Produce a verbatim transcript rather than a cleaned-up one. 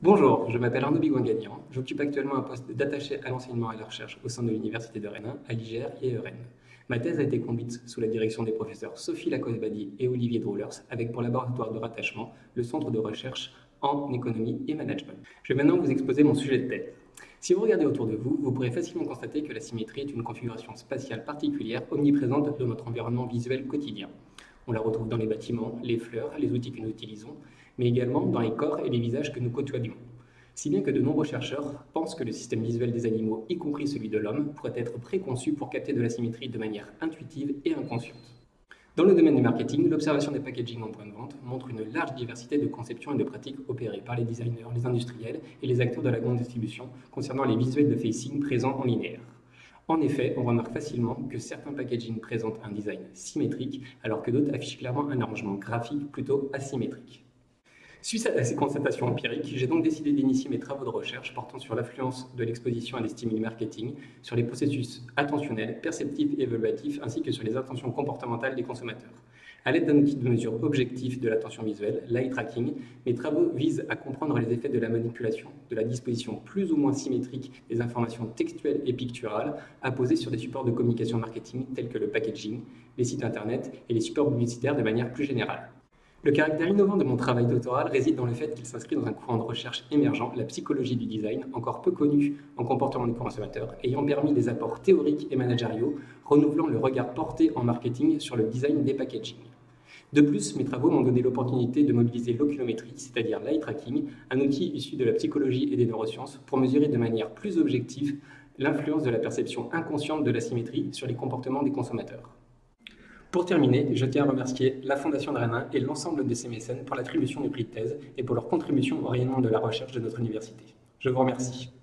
Bonjour, je m'appelle Arnaud Bigouin-Gagnan. J'occupe actuellement un poste d'attaché à l'enseignement et à la recherche au sein de l'Université de Rennes, à l'I G R et à Rennes. Ma thèse a été conduite sous la direction des professeurs Sophie Lacoste-Bady et Olivier Droulers, avec pour laboratoire de rattachement le Centre de recherche en économie et management. Je vais maintenant vous exposer mon sujet de thèse. Si vous regardez autour de vous, vous pourrez facilement constater que la symétrie est une configuration spatiale particulière omniprésente dans notre environnement visuel quotidien. On la retrouve dans les bâtiments, les fleurs, les outils que nous utilisons, mais également dans les corps et les visages que nous côtoyons. Si bien que de nombreux chercheurs pensent que le système visuel des animaux, y compris celui de l'homme, pourrait être préconçu pour capter de la symétrie de manière intuitive et inconsciente. Dans le domaine du marketing, l'observation des packaging en point de vente montre une large diversité de conceptions et de pratiques opérées par les designers, les industriels et les acteurs de la grande distribution concernant les visuels de facing présents en linéaire. En effet, on remarque facilement que certains packaging présentent un design symétrique, alors que d'autres affichent clairement un arrangement graphique plutôt asymétrique. Suite à ces constatations empiriques, j'ai donc décidé d'initier mes travaux de recherche portant sur l'influence de l'exposition à des stimuli marketing, sur les processus attentionnels, perceptifs et évaluatifs, ainsi que sur les intentions comportementales des consommateurs. À l'aide d'un outil de mesure objectif de l'attention visuelle, l'eye tracking, mes travaux visent à comprendre les effets de la manipulation, de la disposition plus ou moins symétrique des informations textuelles et picturales apposées sur des supports de communication marketing tels que le packaging, les sites internet et les supports publicitaires de manière plus générale. Le caractère innovant de mon travail doctoral réside dans le fait qu'il s'inscrit dans un courant de recherche émergent, la psychologie du design, encore peu connue en comportement des consommateurs, ayant permis des apports théoriques et managériaux, renouvelant le regard porté en marketing sur le design des packaging. De plus, mes travaux m'ont donné l'opportunité de mobiliser l'oculométrie, c'est-à-dire l'eye tracking, un outil issu de la psychologie et des neurosciences, pour mesurer de manière plus objective l'influence de la perception inconsciente de la symétrie sur les comportements des consommateurs. Pour terminer, je tiens à remercier la Fondation de Rennes et l'ensemble de ses mécènes pour l'attribution du prix de thèse et pour leur contribution au rayonnement de la recherche de notre université. Je vous remercie.